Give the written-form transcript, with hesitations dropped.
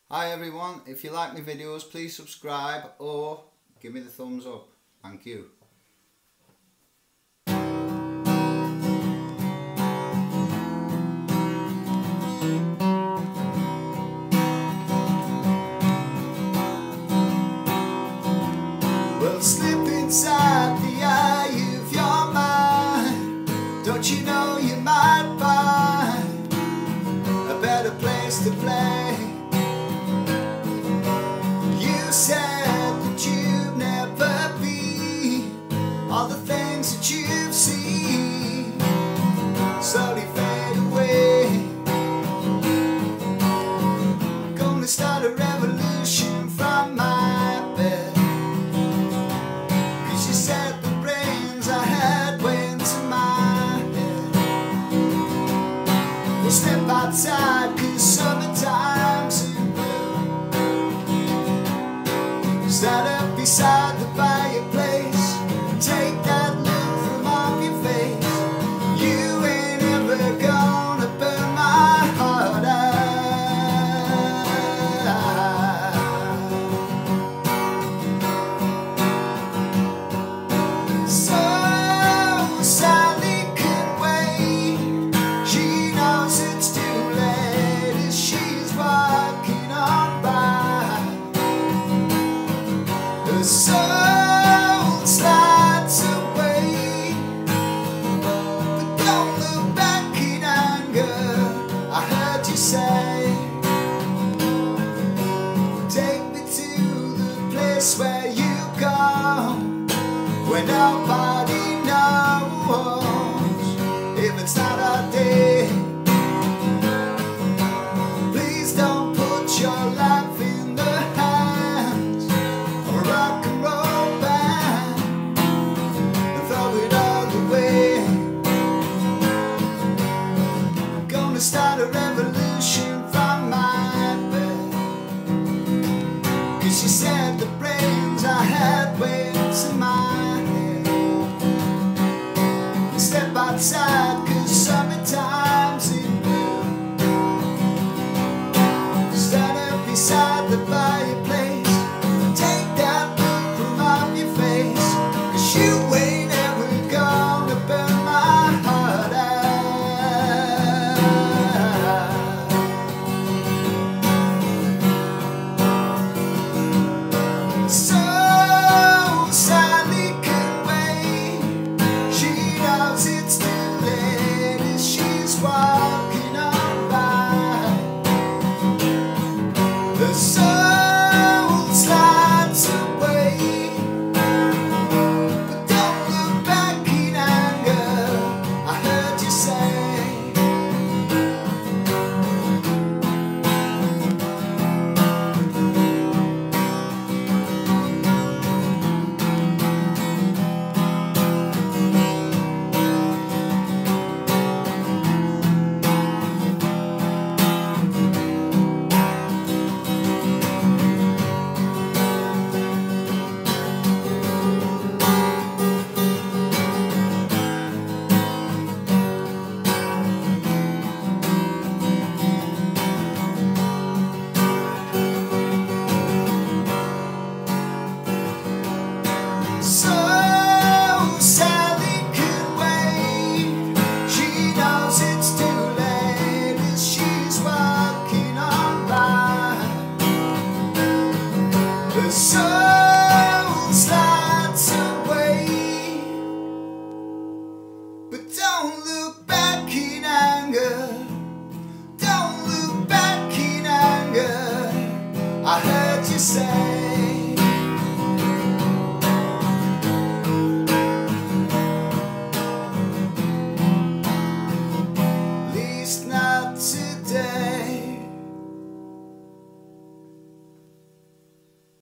Hi everyone, if you like my videos please subscribe or give me the thumbs up. Thank you. Well, slip inside the eye of your mind. Don't you know you might find a better place to play? You said that you'd never be all the things that you've seen slowly fade away. Gonna start a revolution from my bed, 'cause you said the brains I had went to my head. We'll step outside 'cause summertime's in blue. Stand up beside the fireplace, take that look from off your face. You ain't ever gonna burn my heart out. So Sally can wait, she knows it's too late as she's walking on by. The soul slides away, but don't look back in anger. I heard you say, take me to the place where you go, where nobody knows if it's not our day. Please don't put your life in the hands of a rock and roll band and throw it all away. I'm gonna start a revolution from my bed, 'cause you said the brains I had went to my head. Step outside 'cause summertime's in blue. Stand up beside the fireplace, take that look from off your face, 'cause you ain't ever gonna burn my heart out. So Sally can wait, she knows it's too late as she's walking on by. The soul slides away, but don't look back in anger. I heard you say, so Sally can wait, she knows it's too late as she's walking on by. The soul slides away, but don't look back in anger. Don't look back in anger. I heard you say,